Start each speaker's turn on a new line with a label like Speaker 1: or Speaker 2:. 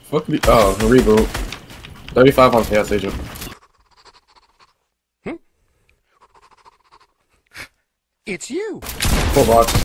Speaker 1: Fuck me. Oh, reboot. 35 on Chaos Agent.
Speaker 2: It's you.
Speaker 1: Full box.